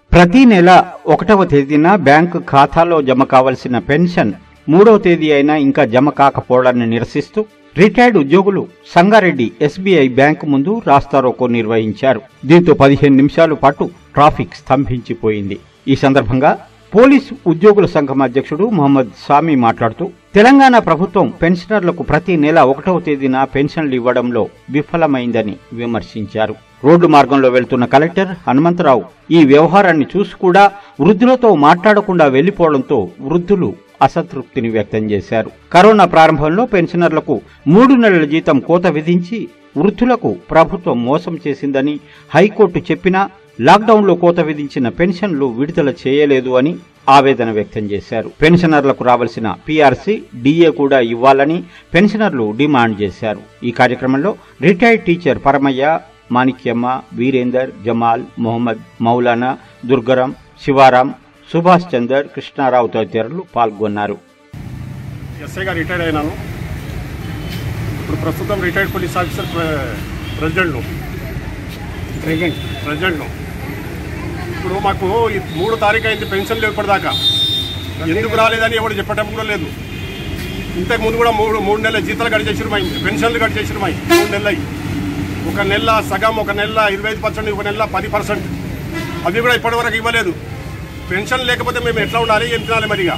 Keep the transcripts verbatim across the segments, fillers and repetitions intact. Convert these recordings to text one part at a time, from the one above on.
ప్రతి నెల ఒకటవ తేదీన బ్యాంకు ఖాతాలో జమ కావాల్సిన పెన్షన్ మూడవ తేదీ అయినా ఇంకా జమ కాకపోవడాన్ని నిరసిస్తూ రిటైర్డ్ ఉద్యోగులు సంగారెడ్డి ఎస్బీఐ బ్యాంకు ముందు రాస్తారోకో నిర్వహించారు. దీంతో పదిహేను నిమిషాల పాటు ట్రాఫిక్ స్తంభించిపోయింది. ఈ సందర్భంగా పోలీసు ఉద్యోగుల సంఘం అధ్యక్షుడు మహమ్మద్ సామి మాట్లాడుతూ తెలంగాణ ప్రభుత్వం పెన్షనర్లకు ప్రతి నెల ఒకటవ తేదీన పెన్షన్లు ఇవ్వడంలో విఫలమైందని విమర్శించారు. రోడ్డు మార్గంలో వెళ్తున్న కలెక్టర్ హనుమంతరావు ఈ వ్యవహారాన్ని చూసి కూడా వృద్ధులతో మాట్లాడకుండా వెళ్లిపోవడంతో వృద్ధులు అసంతృప్తిని వ్యక్తం చేశారు. కరోనా ప్రారంభంలో పెన్షనర్లకు మూడు నెలల జీతం కోత విధించి వృద్ధులకు ప్రభుత్వం మోసం చేసిందని హైకోర్టు చెప్పినా లాక్డౌన్లో కోత విధించిన పెన్షన్లు విడుదల చేయలేదు అని ఆవేదన వ్యక్తం చేశారు. పెన్షనర్లకు రావాల్సిన పీఆర్సీ, డీఏ కూడా ఇవ్వాలని పెన్షనర్లు డిమాండ్ చేశారు. ఈ కార్యక్రమంలో రిటైర్డ్ టీచర్ పరమయ్య, మాణిక్యమ్మ, వీరేందర్, జమాల్, మొహమ్మద్, మౌలానా, దుర్గరం, శివారాం, సుభాష్ చందర్, కృష్ణారావు తదితరులు పాల్గొన్నారు. ఎస్ఐగా రిటైర్డ్ అయినాను. ఇప్పుడు ప్రస్తుతం రిటైర్డ్ పోలీస్ ఆఫీసర్ ప్రెసిడెంట్ను ప్రెసిడెంట్ ప్రెసిడెంట్ను ఇప్పుడు మాకు మూడు తారీఖు అయింది పెన్షన్లు ఇప్పటిదాకా. ఎందుకు రాలేదని ఎవరు చెప్పటం కూడా లేదు. ఇంతకు ముందు కూడా మూడు మూడు నెలల జీతాలు కట్ చేసిరు, మై పెన్షన్లు కట్ చేసిరు, మై మూడు నెలలు ఒక నెల సగం, ఒక నెల ఇరవై ఐదు పర్సెంట్, ఒక నెల పది పర్సెంట్ అవి కూడా ఇప్పటి వరకు ఇవ్వలేదు. పెన్షన్ లేకపోతే మేము ఎట్లా ఉండాలి, ఏం తినాలి? మరిగా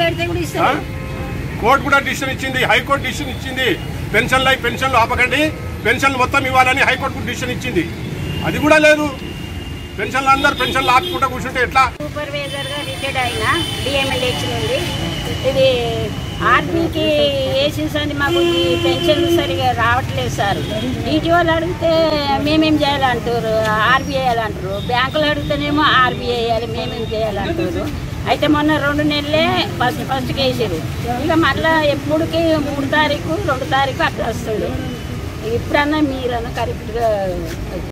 కోర్టు కూడా డిసిషన్ ఇచ్చింది, హైకోర్టు డిసిషన్ ఇచ్చింది. పెన్షన్లు పెన్షన్లు ఆపకండి, పెన్షన్లు మొత్తం ఇవ్వాలని హైకోర్టు డిసిషన్ ఇచ్చింది. అది కూడా లేదు. పెన్షన్లు అందరు పెన్షన్లు ఆపుకుంటూ కూర్చుంటే ఎట్లా? సూపర్వైజర్ గా రిటైర్డ్ అయినా డిఎంఎల్హెచ్ నుండి ఇది ఆర్మీకి వేసేసండి. మాకు ఈ పెన్షన్లు సరిగా రావట్లేదు సార్. డీటీ వాళ్ళు అడిగితే మేమేం చేయాలంటారు, ఆర్బీఐ అంటారు. బ్యాంకులు అడిగితేనేమో ఆర్బీఐ వేయాలి, మేమేం చేయాలంటారు. అయితే మొన్న రెండు నెలలే ఫస్ట్ ఫస్ట్కి వేసారు. ఇక మళ్ళీ ఎప్పుడుకి మూడు తారీఖు రెండు తారీఖు అట్లా వస్తుంది. ఇప్పుడన్నా మీరన్నా కరెక్ట్గా